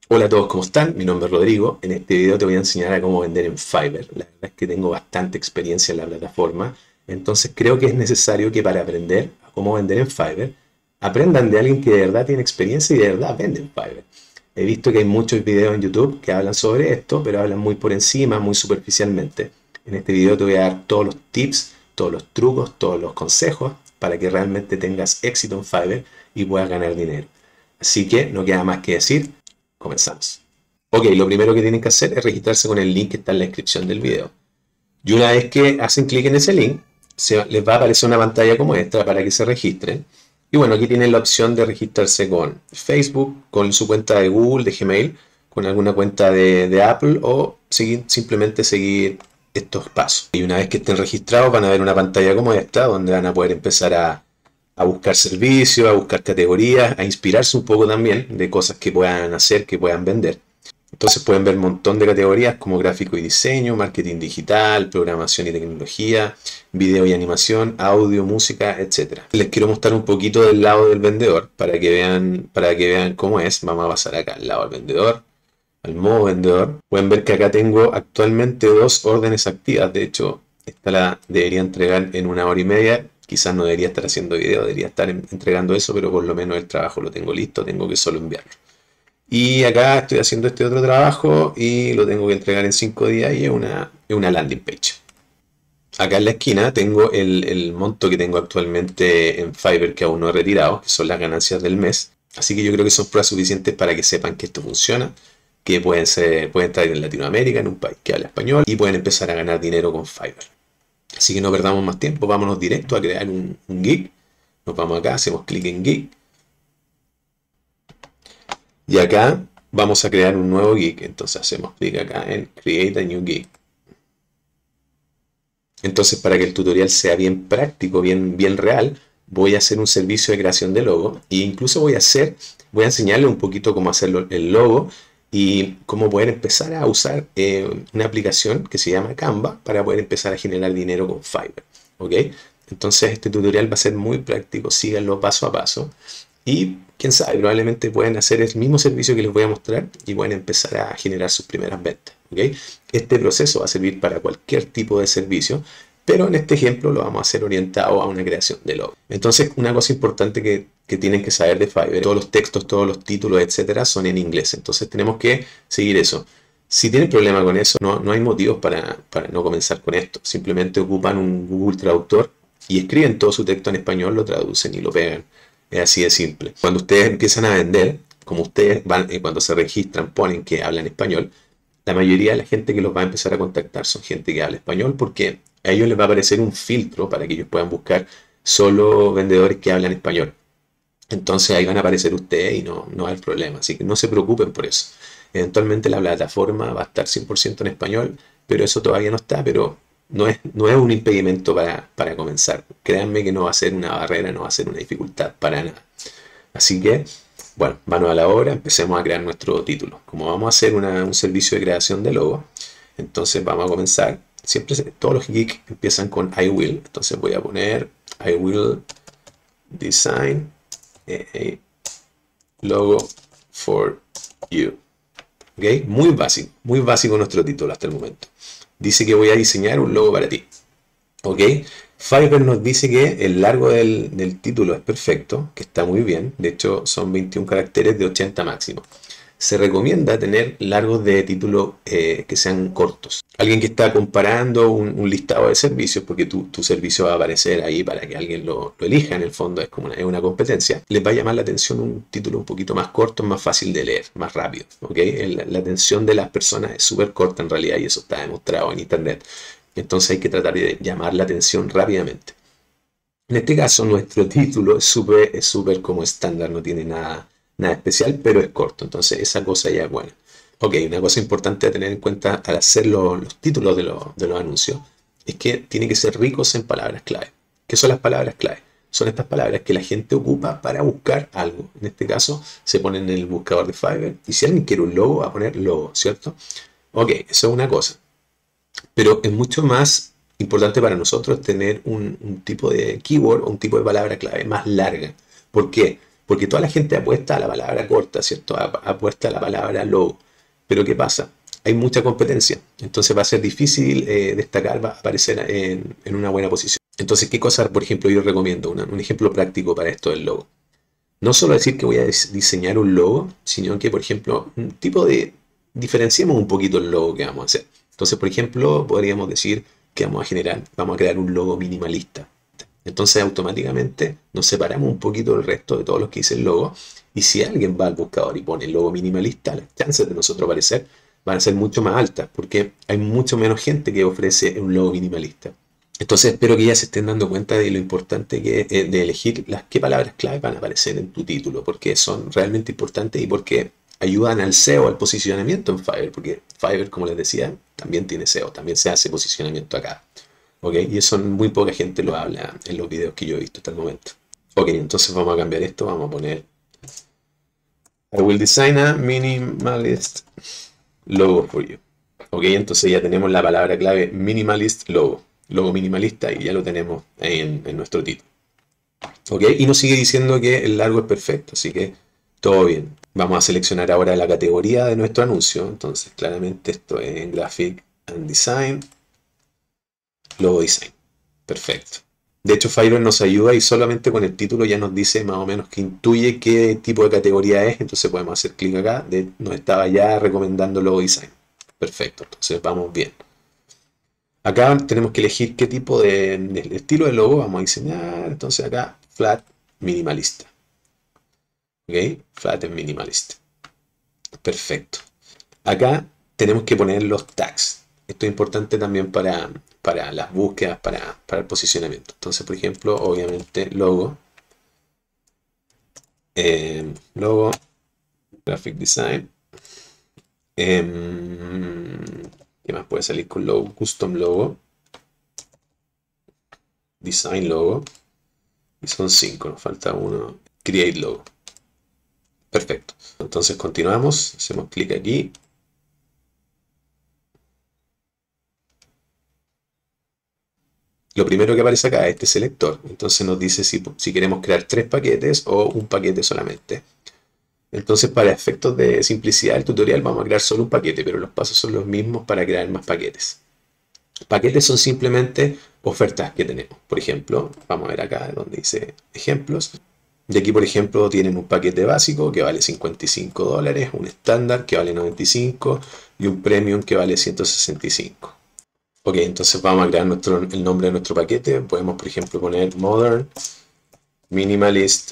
Hola a todos, ¿cómo están? Mi nombre es Rodrigo. En este video te voy a enseñar a cómo vender en Fiverr. La verdad es que tengo bastante experiencia en la plataforma, entonces creo que es necesario que para aprender a cómo vender en Fiverr, aprendan de alguien que de verdad tiene experiencia y de verdad vende en Fiverr. He visto que hay muchos videos en YouTube que hablan sobre esto, pero hablan muy por encima, muy superficialmente. En este video te voy a dar todos los tips, todos los trucos, todos los consejos para que realmente tengas éxito en Fiverr y puedas ganar dinero. Así que no queda más que decir. Comenzamos. Ok, lo primero que tienen que hacer es registrarse con el link que está en la descripción del video. Y una vez que hacen clic en ese link, les va a aparecer una pantalla como esta para que se registren. Y bueno, aquí tienen la opción de registrarse con Facebook, con su cuenta de Google, de Gmail, con alguna cuenta de Apple o simplemente seguir estos pasos. Y una vez que estén registrados van a ver una pantalla como esta donde van a poder empezar a buscar servicios, a buscar categorías, a inspirarse un poco también de cosas que puedan hacer, que puedan vender. Entonces pueden ver un montón de categorías como gráfico y diseño, marketing digital, programación y tecnología, video y animación, audio, música, etcétera. Les quiero mostrar un poquito del lado del vendedor para que vean cómo es. Vamos a pasar acá al lado del vendedor, al modo vendedor. Pueden ver que acá tengo actualmente dos órdenes activas. De hecho, esta la debería entregar en 1 hora y media. Quizás no debería estar haciendo video, debería estar entregando eso, pero por lo menos el trabajo lo tengo listo, tengo que solo enviarlo. Y acá estoy haciendo este otro trabajo y lo tengo que entregar en 5 días y es una landing page. Acá en la esquina tengo el monto que tengo actualmente en Fiverr que aún no he retirado, que son las ganancias del mes. Así que yo creo que son pruebas suficientes para que sepan que esto funciona, que pueden estar en Latinoamérica, en un país que habla español, y pueden empezar a ganar dinero con Fiverr. Así que no perdamos más tiempo, vámonos directo a crear un gig. Nos vamos acá, hacemos clic en gig. Y acá vamos a crear un nuevo gig. Entonces hacemos clic acá en Create a New Gig. Entonces, para que el tutorial sea bien práctico, bien real, voy a hacer un servicio de creación de logo e incluso voy a enseñarle un poquito cómo hacer el logo y cómo poder empezar a usar una aplicación que se llama Canva para poder empezar a generar dinero con Fiverr. ¿Ok? Entonces, este tutorial va a ser muy práctico, síganlo paso a paso y quién sabe, probablemente pueden hacer el mismo servicio que les voy a mostrar y pueden empezar a generar sus primeras ventas. ¿Okay? Este proceso va a servir para cualquier tipo de servicio, pero en este ejemplo lo vamos a hacer orientado a una creación de logo. Entonces, una cosa importante que tienen que saber de Fiverr, todos los textos, todos los títulos, etcétera, son en inglés. Entonces, tenemos que seguir eso. Si tienen problema con eso, no hay motivos para no comenzar con esto. Simplemente ocupan un Google Traductor y escriben todo su texto en español, lo traducen y lo pegan. Es así de simple. Cuando ustedes empiezan a vender, como ustedes van, cuando se registran, ponen que hablan español, la mayoría de la gente que los va a empezar a contactar son gente que habla español porque a ellos les va a aparecer un filtro para que ellos puedan buscar solo vendedores que hablan español. Entonces ahí van a aparecer ustedes y no hay problema. Así que no se preocupen por eso. Eventualmente la plataforma va a estar 100% en español, pero eso todavía no está, pero no es un impedimento para comenzar. Créanme que no va a ser una barrera, no va a ser una dificultad para nada. Así que, bueno, manos a la obra, empecemos a crear nuestro título. Como vamos a hacer un servicio de creación de logo, entonces vamos a comenzar. Siempre todos los geeks empiezan con I will. Entonces voy a poner I will design a logo for you. ¿Ok? Muy básico nuestro título hasta el momento. Dice que voy a diseñar un logo para ti. ¿Ok? Fiverr nos dice que el largo del título es perfecto, que está muy bien. De hecho, son 21 caracteres de 80 máximo. Se recomienda tener largos de título que sean cortos. Alguien que está comparando un listado de servicios, porque tu servicio va a aparecer ahí para que alguien lo elija, en el fondo es como una competencia, les va a llamar la atención un título un poquito más corto, más fácil de leer, más rápido. ¿Okay? La atención de las personas es súper corta en realidad y eso está demostrado en internet. Entonces hay que tratar de llamar la atención rápidamente. En este caso, nuestro título es súper como estándar, no tiene nada especial, pero es corto. Entonces, esa cosa ya es buena. Ok, una cosa importante a tener en cuenta al hacer los títulos de los anuncios es que tienen que ser ricos en palabras clave. ¿Qué son las palabras clave? Son estas palabras que la gente ocupa para buscar algo. En este caso, se ponen en el buscador de Fiverr y si alguien quiere un logo, va a poner logo, ¿cierto? Ok, eso es una cosa. Pero es mucho más importante para nosotros tener un tipo de keyword o un tipo de palabra clave más larga. ¿Por qué? Porque toda la gente apuesta a la palabra corta, ¿cierto? Apuesta a la palabra logo. Pero ¿qué pasa? Hay mucha competencia, entonces va a ser difícil destacar, va a aparecer en una buena posición. Entonces, ¿qué cosas, por ejemplo, yo recomiendo? Un ejemplo práctico para esto del logo. No solo decir que voy a diseñar un logo, sino que, por ejemplo, un tipo de... diferenciemos un poquito el logo que vamos a hacer. Entonces, por ejemplo, podríamos decir que vamos a crear un logo minimalista. Entonces, automáticamente nos separamos un poquito del resto de todos los que dice el logo. Y si alguien va al buscador y pone el logo minimalista, las chances de nosotros aparecer van a ser mucho más altas, porque hay mucho menos gente que ofrece un logo minimalista. Entonces espero que ya se estén dando cuenta de lo importante que es de elegir qué palabras clave van a aparecer en tu título, porque son realmente importantes y porque ayudan al SEO, al posicionamiento en Fiverr, porque Fiverr, como les decía, también tiene SEO, también se hace posicionamiento acá. ¿Ok? Y eso muy poca gente lo habla en los videos que yo he visto hasta el momento. Ok, entonces vamos a cambiar esto, vamos a poner I will design a minimalist logo for you. Ok, entonces ya tenemos la palabra clave minimalist logo. Logo minimalista y ya lo tenemos ahí en nuestro título. Ok, y nos sigue diciendo que el largo es perfecto, así que todo bien. Vamos a seleccionar ahora la categoría de nuestro anuncio. Entonces claramente esto es en Graphic and Design, Logo Design. Perfecto. De hecho, Fiverr nos ayuda y solamente con el título ya nos dice más o menos que intuye qué tipo de categoría es. Entonces podemos hacer clic acá. Nos estaba ya recomendando Logo Design. Perfecto, entonces vamos bien. Acá tenemos que elegir qué tipo de estilo de logo vamos a diseñar. Entonces acá, flat, minimalista. Ok, flat es minimalista. Perfecto. Acá tenemos que poner los tags. Esto es importante también para las búsquedas, para el posicionamiento. Entonces, por ejemplo, obviamente, logo, graphic design. ¿Qué más puede salir con logo? Custom logo. Design logo. Y son 5, nos falta uno. Create logo. Perfecto. Entonces continuamos. Hacemos clic aquí. Lo primero que aparece acá es este selector. Entonces nos dice si queremos crear 3 paquetes o un paquete solamente. Entonces, para efectos de simplicidad del tutorial vamos a crear solo un paquete, pero los pasos son los mismos para crear más paquetes. Paquetes son simplemente ofertas que tenemos. Por ejemplo, vamos a ver acá donde dice ejemplos. Y aquí, por ejemplo, tienen un paquete básico que vale $55, un estándar que vale 95 y un premium que vale 165. Ok, entonces vamos a crear el nombre de nuestro paquete. Podemos, por ejemplo, poner Modern Minimalist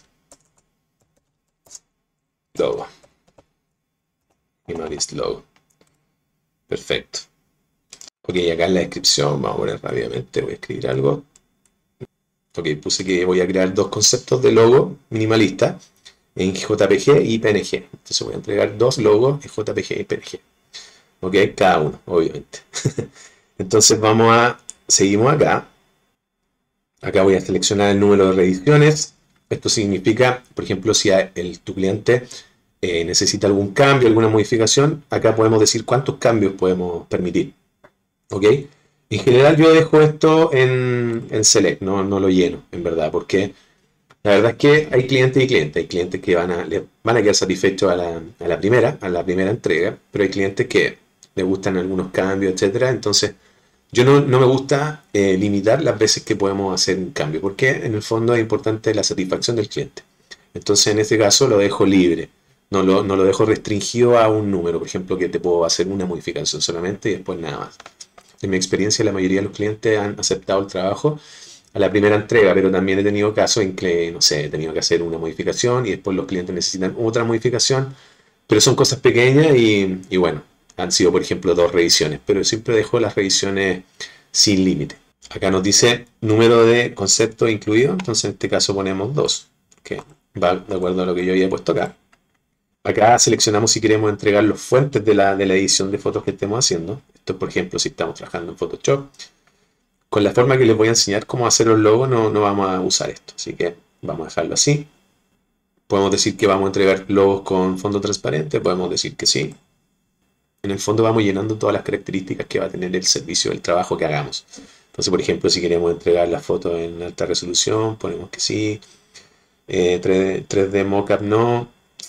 Logo. Minimalist Logo. Perfecto. Ok, acá en la descripción, vamos a poner rápidamente, voy a escribir algo. Ok, puse que voy a crear 2 conceptos de logo minimalista en JPG y PNG. Entonces voy a entregar 2 logos en JPG y PNG. Ok, cada uno, obviamente. Entonces seguimos acá. Acá voy a seleccionar el número de revisiones. Esto significa, por ejemplo, si tu cliente necesita algún cambio, alguna modificación, acá podemos decir cuántos cambios podemos permitir. ¿Ok? En general yo dejo esto en select, no lo lleno, en verdad, porque la verdad es que hay clientes y clientes. Hay clientes que van a quedar satisfechos a la primera entrega, pero hay clientes que les gustan algunos cambios, etcétera. Entonces, yo no me gusta limitar las veces que podemos hacer un cambio, porque en el fondo es importante la satisfacción del cliente. Entonces, en este caso lo dejo libre. No lo dejo restringido a un número, por ejemplo, que te puedo hacer una modificación solamente y después nada más. En mi experiencia, la mayoría de los clientes han aceptado el trabajo a la primera entrega, pero también he tenido casos en que, no sé, he tenido que hacer una modificación y después los clientes necesitan otra modificación, pero son cosas pequeñas y bueno, han sido, por ejemplo, 2 revisiones, pero siempre dejo las revisiones sin límite. Acá nos dice número de conceptos incluido, entonces en este caso ponemos 2, que va de acuerdo a lo que yo había puesto acá. Acá seleccionamos si queremos entregar los fuentes de la edición de fotos que estemos haciendo. Esto, por ejemplo, si estamos trabajando en Photoshop. Con la forma que les voy a enseñar cómo hacer los logos, no vamos a usar esto. Así que vamos a dejarlo así. Podemos decir que vamos a entregar logos con fondo transparente. Podemos decir que sí. En el fondo vamos llenando todas las características que va a tener el servicio, el trabajo que hagamos. Entonces, por ejemplo, si queremos entregar las fotos en alta resolución, ponemos que sí. 3D Mockup no,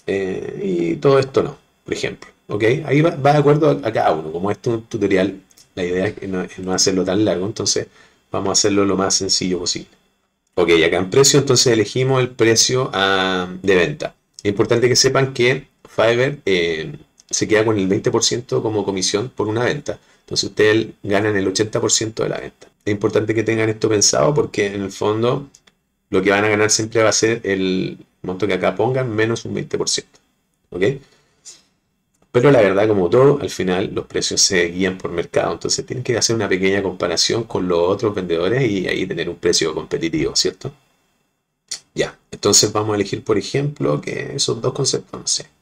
y todo esto no, por ejemplo. ¿Ok? Ahí va de acuerdo a cada uno. Como esto es un tutorial, la idea es no hacerlo tan largo, entonces vamos a hacerlo lo más sencillo posible. Ok, acá en precio, entonces elegimos el precio de venta. Es importante que sepan que Fiverr se queda con el 20% como comisión por una venta. Entonces ustedes ganan el 80% de la venta. Es importante que tengan esto pensado porque en el fondo lo que van a ganar siempre va a ser el monto que acá pongan menos un 20%. ¿Ok? Pero la verdad, como todo, al final los precios se guían por mercado. Entonces tienen que hacer una pequeña comparación con los otros vendedores y ahí tener un precio competitivo, ¿cierto? Ya, entonces vamos a elegir, por ejemplo, que esos dos conceptos, no sé,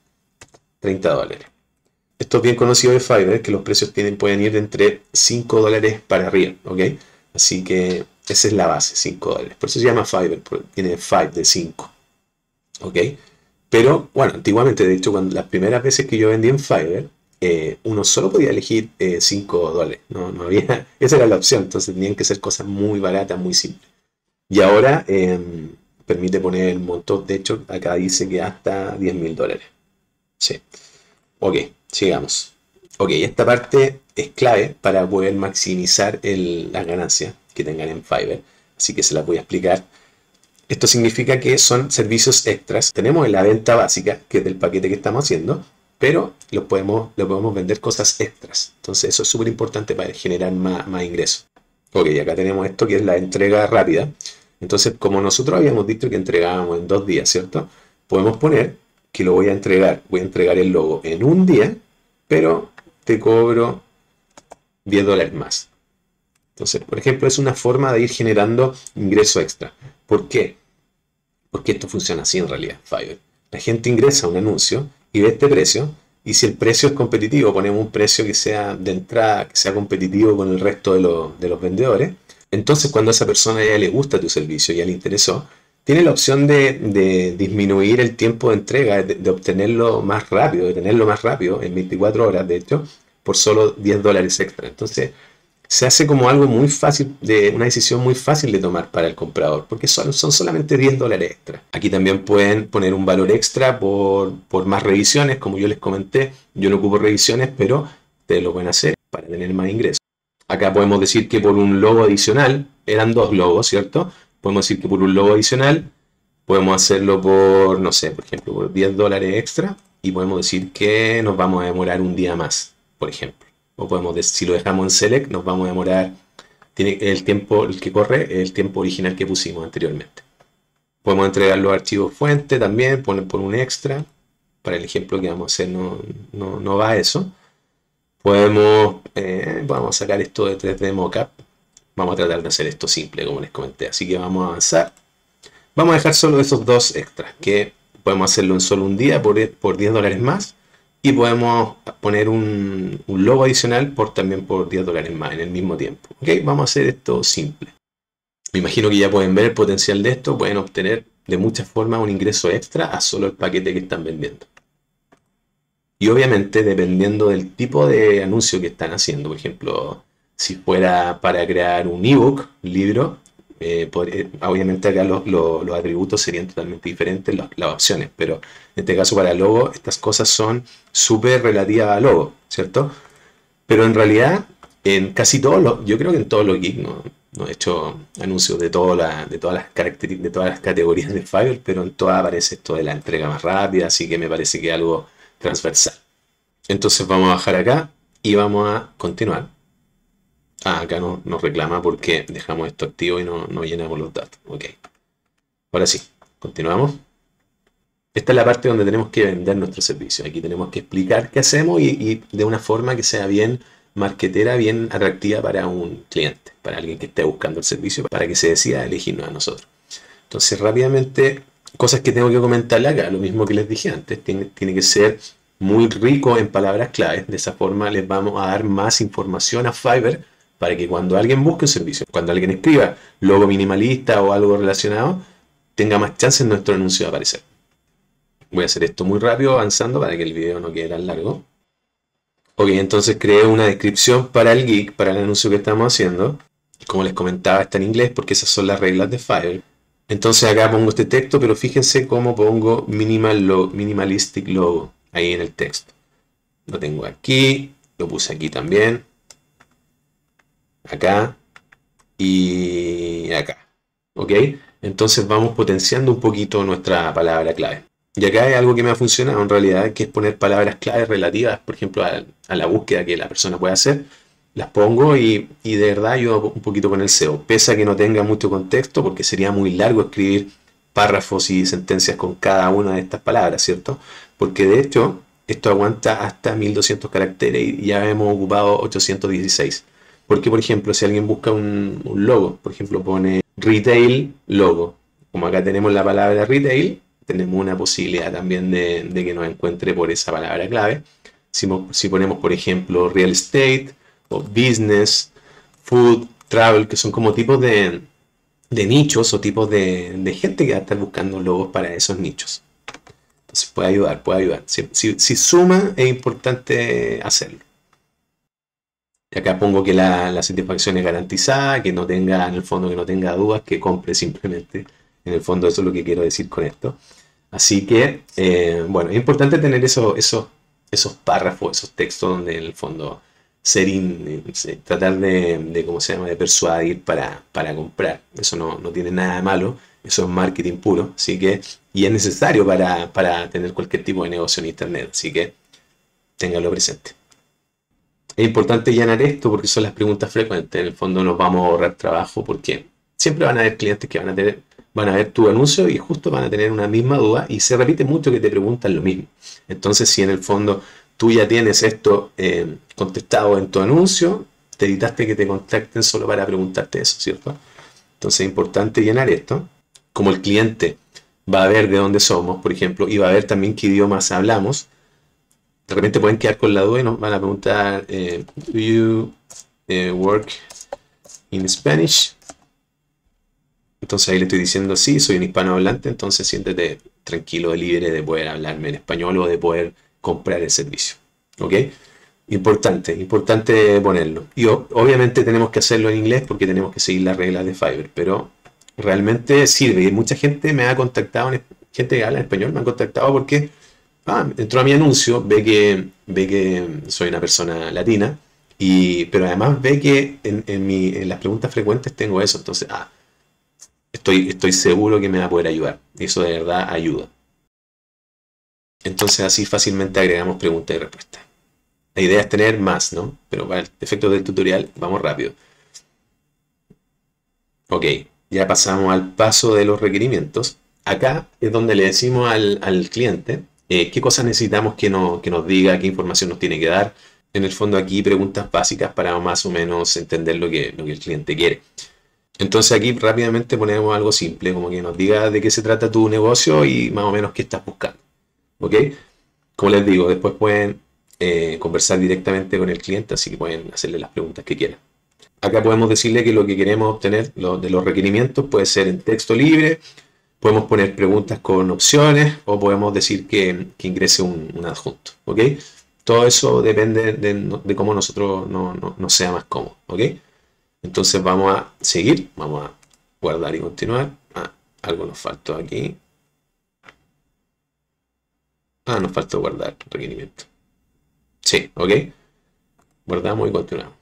$30. Esto es bien conocido de Fiverr, que los precios pueden ir de entre $5 para arriba, ¿ok? Así que esa es la base, $5. Por eso se llama Fiverr, tiene 5 de 5, ¿ok? Pero, bueno, antiguamente, de hecho, cuando las primeras veces que yo vendí en Fiverr, uno solo podía elegir $5, no había, esa era la opción, entonces tenían que ser cosas muy baratas, muy simples. Y ahora permite poner el monto, de hecho, acá dice que hasta $10.000. Sí. Ok, sigamos. Ok, esta parte es clave para poder maximizar las ganancias que tengan en Fiverr, así que se las voy a explicar. Esto significa que son servicios extras. Tenemos en la venta básica, que es del paquete que estamos haciendo, pero lo podemos vender cosas extras. Entonces eso es súper importante para generar más ingresos. Ok, acá tenemos esto que es la entrega rápida. Entonces, como nosotros habíamos dicho que entregábamos en 2 días, ¿cierto? Podemos poner que lo voy a entregar el logo en un día, pero te cobro $10 más. Entonces, por ejemplo, es una forma de ir generando ingreso extra. ¿Por qué? Porque esto funciona así en realidad, Fiverr. La gente ingresa un anuncio y ve este precio, y si el precio es competitivo, ponemos un precio que sea de entrada, que sea competitivo con el resto de los vendedores, entonces cuando a esa persona ya le gusta tu servicio, ya le interesó, tiene la opción de disminuir el tiempo de entrega, de obtenerlo más rápido, de tenerlo más rápido, en 24 horas de hecho, por solo $10 extra. Entonces, se hace como algo muy fácil, una decisión muy fácil de tomar para el comprador, porque son solamente $10 extra. Aquí también pueden poner un valor extra por más revisiones, como yo les comenté. Yo no ocupo revisiones, pero ustedes lo pueden hacer para tener más ingresos. Acá podemos decir que por un logo adicional, eran 2 logos, ¿cierto? Podemos decir que por un logo adicional podemos hacerlo por, no sé, por ejemplo, por $10 extra, y podemos decir que nos vamos a demorar un día más, por ejemplo. O podemos decir, si lo dejamos en select, nos vamos a demorar, tiene el tiempo, el que corre, el tiempo original que pusimos anteriormente. Podemos entregar los archivos fuente también, poner por un extra. Para el ejemplo que vamos a hacer no va eso. Podemos sacar esto de 3D Mockup. Vamos a tratar de hacer esto simple, como les comenté. Así que vamos a avanzar. Vamos a dejar solo esos dos extras, que podemos hacerlo en solo un día por $10 más. Y podemos poner un logo adicional también por $10 más en el mismo tiempo. ¿Ok? Vamos a hacer esto simple. Me imagino que ya pueden ver el potencial de esto. Pueden obtener de muchas formas un ingreso extra a solo el paquete que están vendiendo. Y obviamente, dependiendo del tipo de anuncio que están haciendo, por ejemplo, si fuera para crear un ebook, un libro, obviamente acá los atributos serían totalmente diferentes, las opciones, pero en este caso para logo, estas cosas son súper relativas a logo, ¿cierto? Pero en realidad, en casi todos yo creo que en todos los geeks, no he hecho anuncios de todas las características, de todas las categorías de Fiverr, pero en todas aparece esto de la entrega más rápida, así que me parece que es algo transversal. Entonces vamos a bajar acá y vamos a continuar. Acá nos reclama porque dejamos esto activo y no llenamos los datos. Ok. Ahora sí, continuamos. Esta es la parte donde tenemos que vender nuestro servicio. Aquí tenemos que explicar qué hacemos y de una forma que sea bien marketera, bien atractiva para un cliente, para alguien que esté buscando el servicio, para que se decida elegirnos a nosotros. Entonces, rápidamente, cosas que tengo que comentarle acá, lo mismo que les dije antes, tiene que ser muy rico en palabras claves. De esa forma les vamos a dar más información a Fiverr para que cuando alguien busque un servicio, cuando alguien escriba logo minimalista o algo relacionado, tenga más chance en nuestro anuncio de aparecer. Voy a hacer esto muy rápido, avanzando para que el video no quede tan largo. Ok, entonces creé una descripción para el geek, para el anuncio que estamos haciendo. Como les comentaba, está en inglés porque esas son las reglas de Fiverr. Entonces acá pongo este texto, pero fíjense cómo pongo minimalistic logo ahí en el texto. Lo tengo aquí, lo puse aquí también, acá y acá. ¿Ok? Entonces vamos potenciando un poquito nuestra palabra clave. Y acá hay algo que me ha funcionado en realidad, que es poner palabras claves relativas, por ejemplo, a la búsqueda que la persona puede hacer. Las pongo y de verdad ayuda un poquito con el SEO. Pese a que no tenga mucho contexto, porque sería muy largo escribir párrafos y sentencias con cada una de estas palabras, ¿cierto? Porque de hecho, esto aguanta hasta 1200 caracteres y ya hemos ocupado 816. Porque, por ejemplo, si alguien busca un logo, por ejemplo, pone retail logo. Como acá tenemos la palabra retail, tenemos una posibilidad también de que nos encuentre por esa palabra clave. Si ponemos, por ejemplo, real estate o business, food, travel, que son como tipos de nichos o tipos de gente que va a estar buscando logos para esos nichos. Entonces puede ayudar, puede ayudar. Si suma, es importante hacerlo. Y acá pongo que la satisfacción es garantizada, que no tenga, en el fondo, que no tenga dudas, que compre simplemente. En el fondo eso es lo que quiero decir con esto. Así que, bueno, es importante tener esos párrafos, esos textos donde en el fondo tratar ¿cómo se llama?, de persuadir para comprar. Eso no tiene nada de malo, eso es marketing puro, así que, y es necesario para tener cualquier tipo de negocio en internet, así que téngalo presente. Es importante llenar esto porque son las preguntas frecuentes. En el fondo nos vamos a ahorrar trabajo porque siempre van a haber clientes que van a ver tu anuncio y justo van a tener una misma duda y se repite mucho que te preguntan lo mismo. Entonces, si en el fondo tú ya tienes esto contestado en tu anuncio, te evitaste que te contacten solo para preguntarte eso, ¿cierto? Entonces es importante llenar esto. Como el cliente va a ver de dónde somos, por ejemplo, y va a ver también qué idiomas hablamos, de repente pueden quedar con la duda y nos van a preguntar, ¿Do you work in Spanish? Entonces ahí le estoy diciendo, sí, soy un hispanohablante, entonces siéntete tranquilo, libre de poder hablarme en español o de poder comprar el servicio. ¿Ok? Importante ponerlo. Y obviamente tenemos que hacerlo en inglés porque tenemos que seguir las reglas de Fiverr, pero realmente sirve. Y mucha gente me ha contactado, gente que habla en español me ha contactado porque entró a mi anuncio, ve que soy una persona latina, pero además ve que en las preguntas frecuentes tengo eso, entonces, estoy seguro que me va a poder ayudar. Y eso de verdad ayuda. Entonces así fácilmente agregamos preguntas y respuestas. La idea es tener más, ¿no? Pero para el efecto del tutorial, vamos rápido. Ok, ya pasamos al paso de los requerimientos. Acá es donde le decimos al cliente qué cosas necesitamos que nos diga, qué información nos tiene que dar. En el fondo aquí preguntas básicas para más o menos entender lo que el cliente quiere. Entonces aquí rápidamente ponemos algo simple, como que nos diga de qué se trata tu negocio y más o menos qué estás buscando. ¿Ok? Como les digo, después pueden conversar directamente con el cliente, así que pueden hacerle las preguntas que quieran. Acá podemos decirle que lo que queremos obtener de los requerimientos puede ser en texto libre, podemos poner preguntas con opciones o podemos decir que ingrese un adjunto. ¿Ok? Todo eso depende de cómo nosotros nos sea más cómodo. ¿Ok? Entonces vamos a seguir, vamos a guardar y continuar. Algo nos faltó aquí. Nos faltó guardar requerimiento. Sí, ok. Guardamos y continuamos.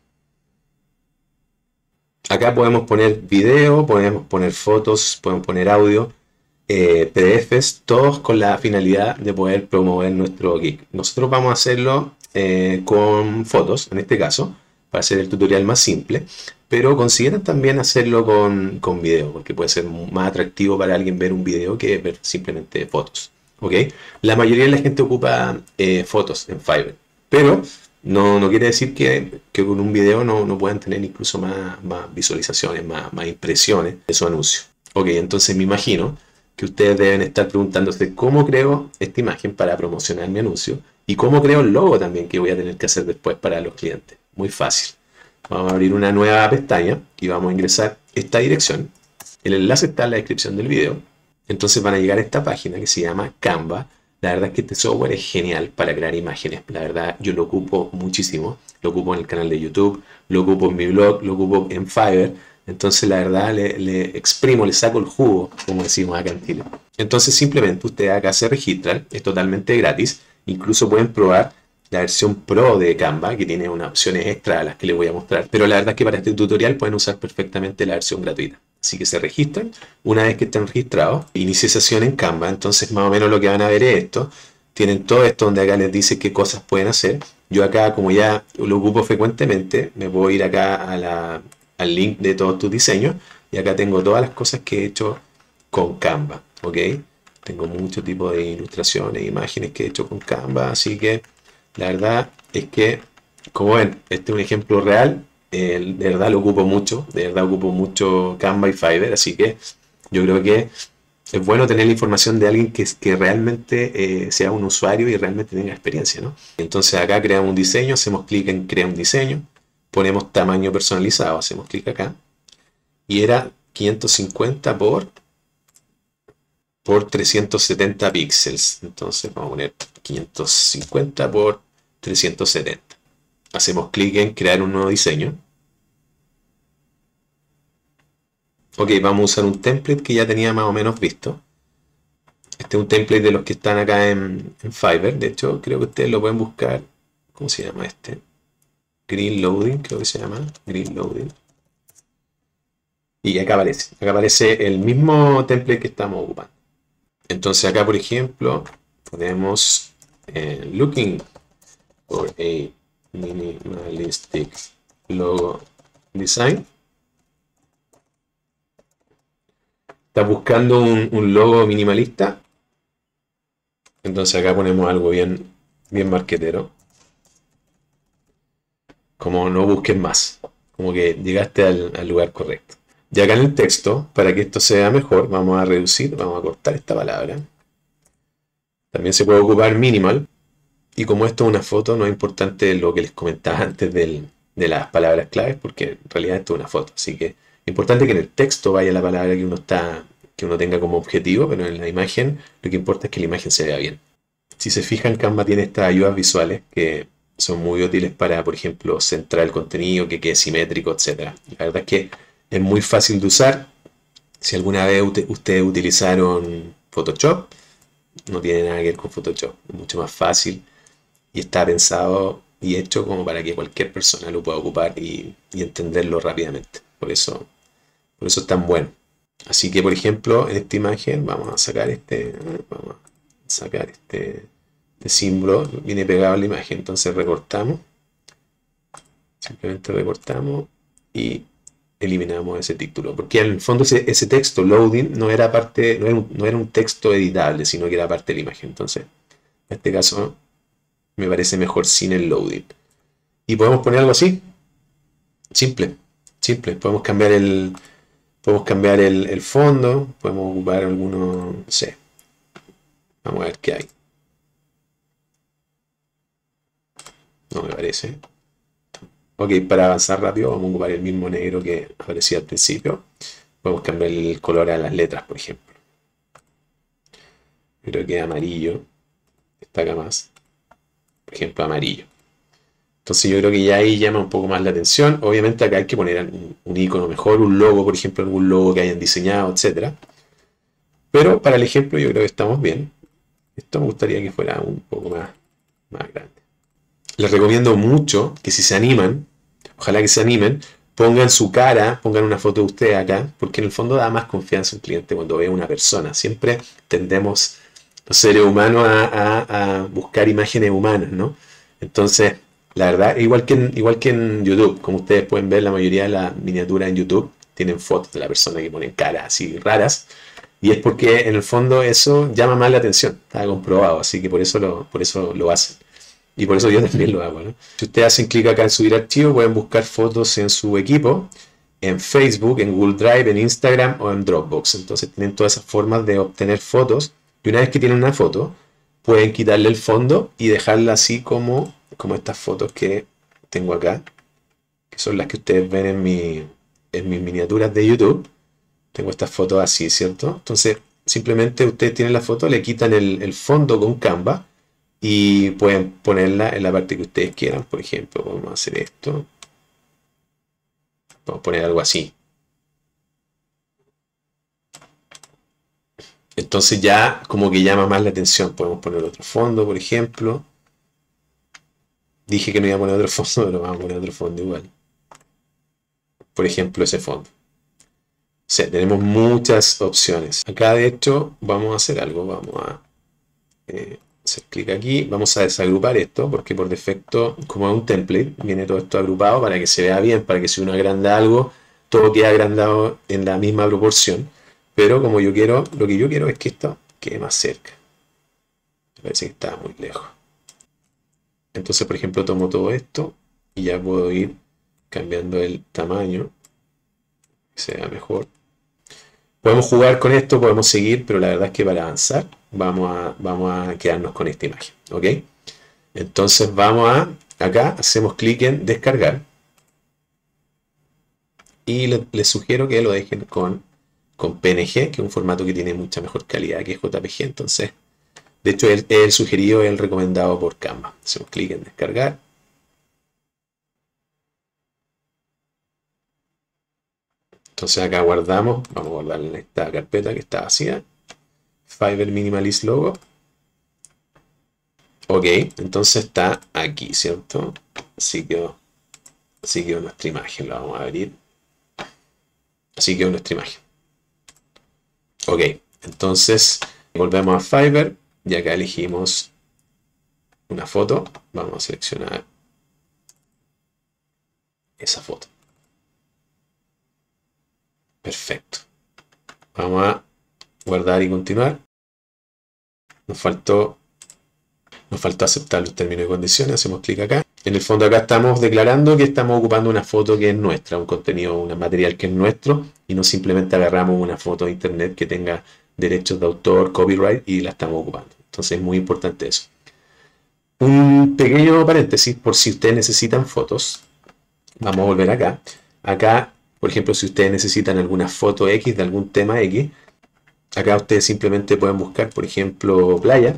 Acá podemos poner video, podemos poner fotos, podemos poner audio, PDFs, todos con la finalidad de poder promover nuestro Geek. Nosotros vamos a hacerlo con fotos, en este caso, para hacer el tutorial más simple, pero consideran también hacerlo con video, porque puede ser más atractivo para alguien ver un video que ver simplemente fotos. ¿Ok? La mayoría de la gente ocupa fotos en Fiverr, pero no quiere decir que con un video no puedan tener incluso más visualizaciones, más impresiones de su anuncio. Ok, entonces me imagino que ustedes deben estar preguntándose cómo creo esta imagen para promocionar mi anuncio y cómo creo el logo también que voy a tener que hacer después para los clientes. Muy fácil. Vamos a abrir una nueva pestaña y vamos a ingresar esta dirección. El enlace está en la descripción del video. Entonces van a llegar a esta página que se llama Canva. La verdad es que este software es genial para crear imágenes. La verdad yo lo ocupo muchísimo. Lo ocupo en el canal de YouTube, lo ocupo en mi blog, lo ocupo en Fiverr. Entonces la verdad le exprimo, le saco el jugo, como decimos acá en Chile. Entonces simplemente ustedes acá se registran, es totalmente gratis. Incluso pueden probar la versión Pro de Canva, que tiene unas opciones extra a las que les voy a mostrar. Pero la verdad es que para este tutorial pueden usar perfectamente la versión gratuita. Así que se registran. Una vez que estén registrados, inicie sesión en Canva. Entonces más o menos lo que van a ver es esto. Tienen todo esto donde acá les dice qué cosas pueden hacer. Yo acá, como ya lo ocupo frecuentemente, me puedo ir acá al link de todos tus diseños. Y acá tengo todas las cosas que he hecho con Canva. ¿Ok? Tengo mucho tipo de ilustraciones, imágenes que he hecho con Canva. Así que la verdad es que, como ven, este es un ejemplo real. De verdad lo ocupo mucho. De verdad ocupo mucho Canva y Fiverr. Así que yo creo que es bueno tener la información de alguien que realmente sea un usuario y realmente tenga experiencia, ¿no? Entonces acá creamos un diseño, hacemos clic en crear un diseño, ponemos tamaño personalizado, hacemos clic acá, y era 550 por 370 píxeles. Entonces vamos a poner 550 por 370. Hacemos clic en crear un nuevo diseño. Ok, vamos a usar un template que ya tenía más o menos visto. Este es un template de los que están acá en Fiverr. De hecho, creo que ustedes lo pueden buscar. ¿Cómo se llama este? Green Loading, creo que se llama. Green Loading. Y acá aparece. Acá aparece el mismo template que estamos ocupando. Entonces acá, por ejemplo, ponemos looking for a minimalistic logo design. ¿Estás buscando un logo minimalista? Entonces acá ponemos algo bien marquetero. Como no busques más. Como que llegaste al lugar correcto. Y acá en el texto, para que esto sea mejor, vamos a reducir, vamos a cortar esta palabra. También se puede ocupar minimal. Y como esto es una foto, no es importante lo que les comentaba antes de las palabras claves, porque en realidad esto es una foto. Así que es importante que en el texto vaya la palabra que uno tenga como objetivo, pero en la imagen lo que importa es que la imagen se vea bien. Si se fijan, Canva tiene estas ayudas visuales que son muy útiles para, por ejemplo, centrar el contenido, que quede simétrico, etc. La verdad es que es muy fácil de usar. Si alguna vez ustedes utilizaron Photoshop, no tiene nada que ver con Photoshop. Es mucho más fácil y está pensado y hecho como para que cualquier persona lo pueda ocupar y entenderlo rápidamente. Por eso es tan bueno. Así que, por ejemplo, en esta imagen vamos a sacar este símbolo, viene pegado a la imagen. Entonces recortamos, simplemente recortamos y eliminamos ese título. Porque en el fondo ese texto, loading, no era un texto editable, sino que era parte de la imagen. Entonces, en este caso, me parece mejor sin el loading. Y podemos poner algo así, simple. Podemos cambiar el fondo, podemos ocupar alguno, no sé. Vamos a ver qué hay. No me parece. Ok, para avanzar rápido vamos a ocupar el mismo negro que aparecía al principio. Podemos cambiar el color a las letras, por ejemplo. Creo que amarillo destaca más. Por ejemplo, amarillo. Entonces yo creo que ya ahí llama un poco más la atención. Obviamente acá hay que poner un icono mejor, un logo, por ejemplo, algún logo que hayan diseñado, etc. Pero para el ejemplo yo creo que estamos bien. Esto me gustaría que fuera un poco más grande. Les recomiendo mucho que si se animan, ojalá que se animen, pongan su cara, pongan una foto de usted acá, porque en el fondo da más confianza a un cliente cuando ve a una persona. Siempre tendemos los seres humanos a buscar imágenes humanas, ¿no? Entonces, la verdad, igual que en YouTube, como ustedes pueden ver, la mayoría de las miniaturas en YouTube tienen fotos de la persona que ponen caras así raras, y es porque en el fondo eso llama más la atención, está comprobado, así que por eso lo hacen. Y por eso yo también lo hago, ¿no? Si ustedes hacen clic acá en subir archivo, pueden buscar fotos en su equipo, en Facebook, en Google Drive, en Instagram o en Dropbox. Entonces tienen todas esas formas de obtener fotos. Y una vez que tienen una foto, pueden quitarle el fondo y dejarla así como estas fotos que tengo acá, que son las que ustedes ven en mis miniaturas de YouTube. Tengo estas fotos así, ¿cierto? Entonces simplemente ustedes tienen la foto, le quitan el fondo con Canva y pueden ponerla en la parte que ustedes quieran. Por ejemplo, vamos a hacer esto. Vamos a poner algo así. Entonces ya como que llama más la atención. Podemos poner otro fondo, por ejemplo. Dije que no iba a poner otro fondo, pero vamos a poner otro fondo igual. Por ejemplo, ese fondo. O sea, tenemos muchas opciones. Acá de hecho vamos a hacer algo. Vamos a hacer clic aquí. Vamos a desagrupar esto porque por defecto, como es un template, viene todo esto agrupado para que se vea bien, para que si uno agranda algo, todo quede agrandado en la misma proporción. Pero como yo quiero, lo que yo quiero es que esto quede más cerca. Me parece que está muy lejos. Entonces, por ejemplo, tomo todo esto y ya puedo ir cambiando el tamaño, que se vea mejor. Podemos jugar con esto, podemos seguir, pero la verdad es que para avanzar vamos a quedarnos con esta imagen, ¿ok? Entonces acá hacemos clic en descargar y les sugiero que lo dejen con PNG, que es un formato que tiene mucha mejor calidad que JPG. Entonces, de hecho, el sugerido es el recomendado por Canva. Hacemos clic en descargar. Entonces acá guardamos, vamos a guardar en esta carpeta que está vacía. Fiverr Minimalist Logo. Ok, entonces está aquí, ¿cierto? Así quedó nuestra imagen. La vamos a abrir. Así quedó nuestra imagen. Ok, entonces volvemos a Fiverr y acá elegimos una foto. Vamos a seleccionar esa foto. Perfecto. Vamos a guardar y continuar. Nos faltó aceptar los términos y condiciones. Hacemos clic acá. En el fondo acá estamos declarando que estamos ocupando una foto que es nuestra, un contenido, un material que es nuestro, y no simplemente agarramos una foto de internet que tenga derechos de autor, copyright, y la estamos ocupando. Entonces es muy importante eso. Un pequeño paréntesis por si ustedes necesitan fotos. Vamos a volver acá. Acá, por ejemplo, si ustedes necesitan alguna foto X de algún tema X, acá ustedes simplemente pueden buscar, por ejemplo, playa.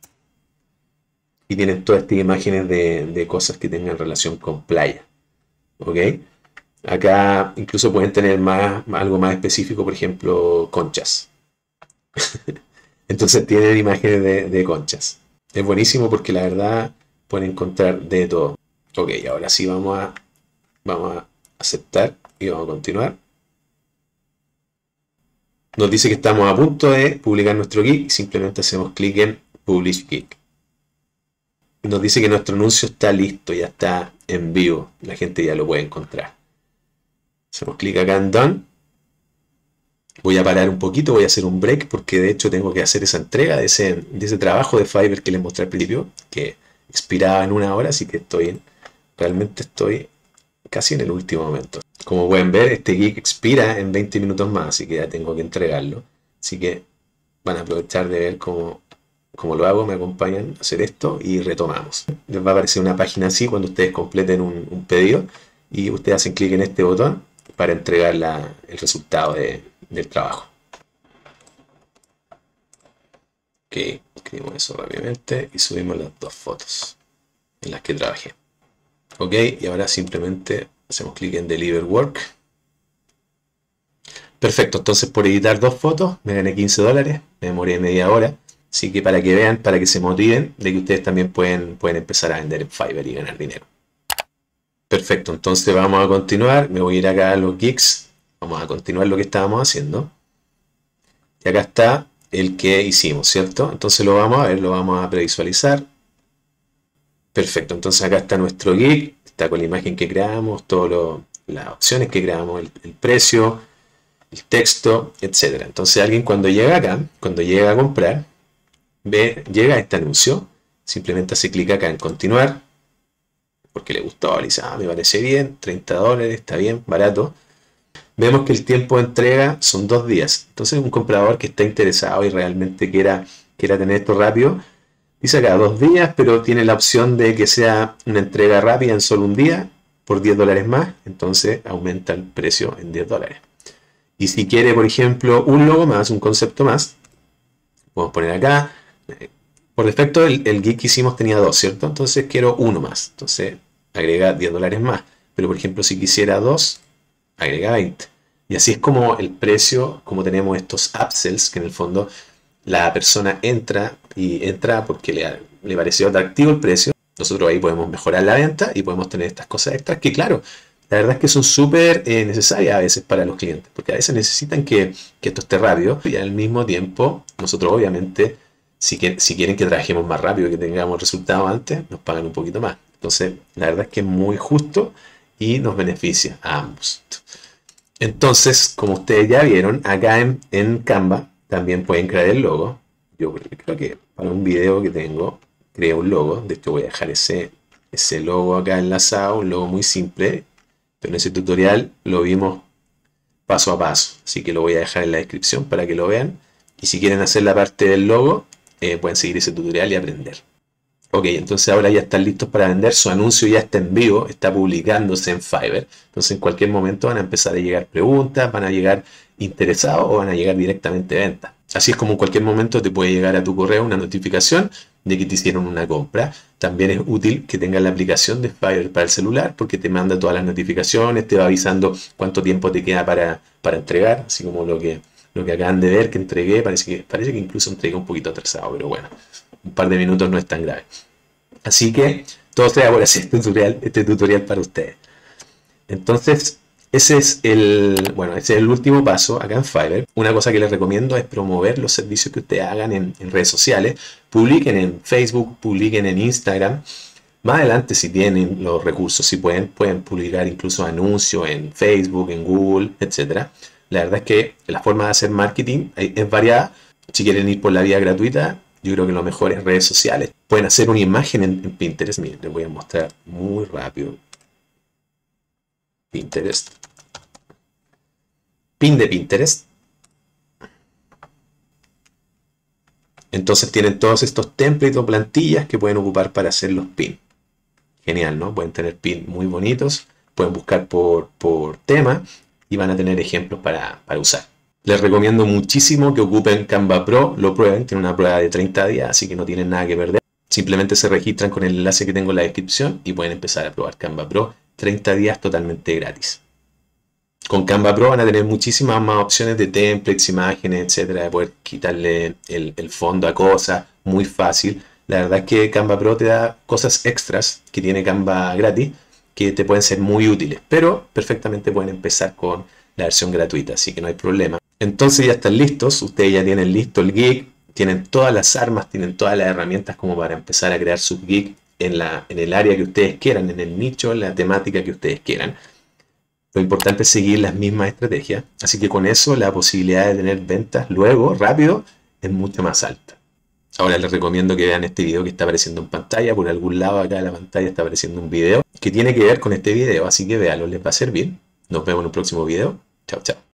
Y tienen todas estas imágenes de cosas que tengan relación con playa. ¿Ok? Acá incluso pueden tener algo más específico, por ejemplo, conchas. Entonces tienen imágenes de conchas. Es buenísimo porque la verdad pueden encontrar de todo. Ok, ahora sí vamos a aceptar y vamos a continuar. Nos dice que estamos a punto de publicar nuestro GIF y simplemente hacemos clic en Publish GIF. Nos dice que nuestro anuncio está listo, ya está en vivo. La gente ya lo puede encontrar. Hacemos clic acá en Done. Voy a parar un poquito, voy a hacer un break porque de hecho tengo que hacer esa entrega de ese trabajo de Fiverr que les mostré al principio, que expiraba en 1 hora, así que realmente estoy casi en el último momento. Como pueden ver, este gig expira en 20 minutos más, así que ya tengo que entregarlo. Así que van a aprovechar de ver cómo lo hago, me acompañan a hacer esto y retomamos. Les va a aparecer una página así cuando ustedes completen un pedido y ustedes hacen clic en este botón para entregar el resultado del trabajo. Ok, escribimos eso rápidamente y subimos las 2 fotos en las que trabajé. Ok, y ahora simplemente hacemos clic en Deliver Work. Perfecto, entonces por editar 2 fotos me gané $15, me demoré media hora. Así que para que vean, para que se motiven de que ustedes también pueden empezar a vender en Fiverr y ganar dinero. Perfecto, entonces vamos a continuar. Me voy a ir acá a los gigs. Vamos a continuar lo que estábamos haciendo. Y acá está el que hicimos, ¿cierto? Entonces lo vamos a ver, lo vamos a previsualizar. Perfecto, entonces acá está nuestro gig. Está con la imagen que creamos, todas las opciones que creamos, el precio, el texto, etc. Entonces alguien cuando llega acá, cuando llega a comprar, llega a este anuncio, simplemente hace clic acá en continuar, porque le gustó, le dice, me parece bien, $30, está bien, barato. Vemos que el tiempo de entrega son 2 días. Entonces un comprador que está interesado y realmente quiera tener esto rápido, dice acá 2 días, pero tiene la opción de que sea una entrega rápida en solo un día, por $10 más, entonces aumenta el precio en $10. Y si quiere, por ejemplo, un logo más, un concepto más, podemos poner acá. Por defecto el gig que hicimos tenía 2, ¿cierto? Entonces quiero uno más. Entonces agrega $10 más. Pero por ejemplo si quisiera 2, agrega 20. Y así es como el precio, como tenemos estos upsells, que en el fondo la persona entra porque le pareció atractivo el precio. Nosotros ahí podemos mejorar la venta y podemos tener estas cosas extras que, claro, la verdad es que son súper necesarias a veces para los clientes, porque a veces necesitan que esto esté rápido y al mismo tiempo nosotros obviamente si quieren que trabajemos más rápido, que tengamos resultados antes, nos pagan un poquito más. Entonces la verdad es que es muy justo y nos beneficia a ambos. Entonces, como ustedes ya vieron, acá en Canva también pueden crear el logo. Yo creo que para un video que tengo, creé un logo. De hecho voy a dejar ese logo acá enlazado, un logo muy simple. Pero en ese tutorial lo vimos paso a paso. Así que lo voy a dejar en la descripción para que lo vean. Y si quieren hacer la parte del logo, pueden seguir ese tutorial y aprender. Ok, entonces ahora ya están listos para vender. Su anuncio ya está en vivo, está publicándose en Fiverr. Entonces en cualquier momento van a empezar a llegar preguntas, van a llegar interesados o van a llegar directamente ventas. Así es como en cualquier momento te puede llegar a tu correo una notificación de que te hicieron una compra. También es útil que tengas la aplicación de Fiverr para el celular porque te manda todas las notificaciones, te va avisando cuánto tiempo te queda para entregar, así como lo que acaban de ver que entregué. Parece que incluso entregué un poquito atrasado, pero bueno, un par de minutos no es tan grave. Así que todo sea por hacer este tutorial para ustedes. Entonces, ese es el último paso acá en Fiverr. Una cosa que les recomiendo es promover los servicios que ustedes hagan en redes sociales. Publiquen en Facebook, publiquen en Instagram. Más adelante, si tienen los recursos, si pueden publicar incluso anuncios en Facebook, en Google, etc. La verdad es que la forma de hacer marketing es variada. Si quieren ir por la vía gratuita, yo creo que lo mejor es redes sociales. Pueden hacer una imagen en Pinterest. Miren, les voy a mostrar muy rápido. Pinterest. Pin de Pinterest. Entonces tienen todos estos templates o plantillas que pueden ocupar para hacer los pins. Genial, ¿no? Pueden tener pins muy bonitos. Pueden buscar por tema y van a tener ejemplos para usar. Les recomiendo muchísimo que ocupen Canva Pro, lo prueben, tienen una prueba de 30 días, así que no tienen nada que perder. Simplemente se registran con el enlace que tengo en la descripción y pueden empezar a probar Canva Pro, 30 días totalmente gratis. Con Canva Pro van a tener muchísimas más opciones de templates, imágenes, etcétera, de poder quitarle el fondo a cosas, muy fácil. La verdad es que Canva Pro te da cosas extras que tiene Canva gratis, que te pueden ser muy útiles, pero perfectamente pueden empezar con la versión gratuita, así que no hay problema. Entonces ya están listos, ustedes ya tienen listo el gig, tienen todas las armas, tienen todas las herramientas como para empezar a crear sus gigs en el área que ustedes quieran, en el nicho, en la temática que ustedes quieran. Lo importante es seguir las mismas estrategias, así que con eso la posibilidad de tener ventas luego, rápido, es mucho más alta. Ahora les recomiendo que vean este video que está apareciendo en pantalla, por algún lado acá en la pantalla está apareciendo un video que tiene que ver con este video, así que véanlo, les va a servir. Nos vemos en un próximo video. Chao, chao.